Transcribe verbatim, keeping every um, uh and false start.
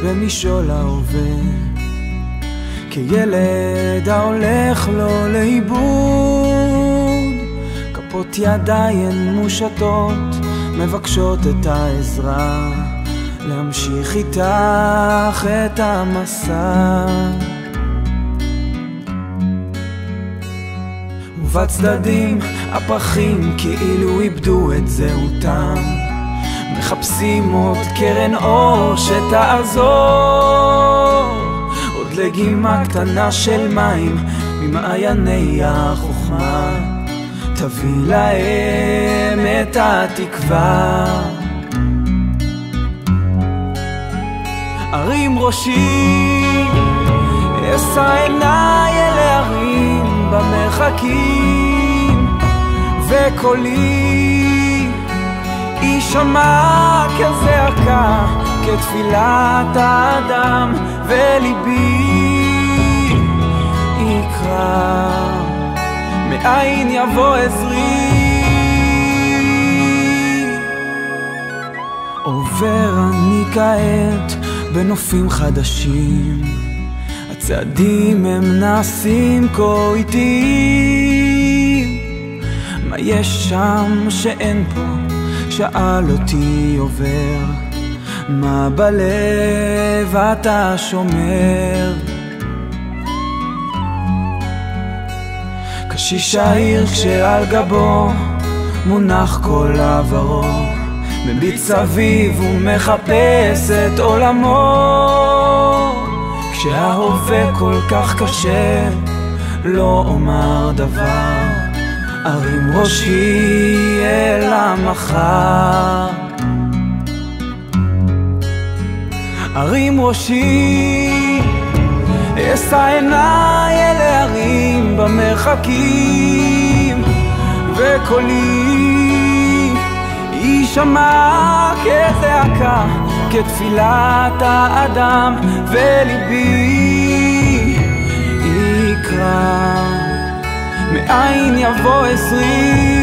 במשעול ההווה, כילד ההולך לו לאיבוד. כפות ידיים מושטות מבקשות את העזרה, להמשיך איתך את המסע. ובצדדים הפרחים כאילו איבדו את זהותם, מחפשים עוד קרן אור שתעזור, עוד לגימה קטנה של מים ממעייני החוכמה, תביא להם את התקווה. הרים ראשי, אשא עיניי אל ההרים במרחקים, וקולי יישמע כזעקה, כתפילת האדם, וליבי יקרא, מאין יבוא עזרי. עובר אני כעת בנופים חדשים, הצעדים הם נעשים כה איטיים. מה יש שם שאין פה? שאל אותי עובר, מה בלב אתה שומר? קשיש העיר כשעל גבו מונח כל עברו, מביט סביב ומחפש את עולמו. כשההווה כל כך קשה לא אומר דבר, ארים ראשי אל המחר. ארים ראשי, אשא עיניי אל ההרים במרחקים, וקולי יישמע כזעקה, כתפילת האדם, וליבי יקרא, מאין יבוא עזרי.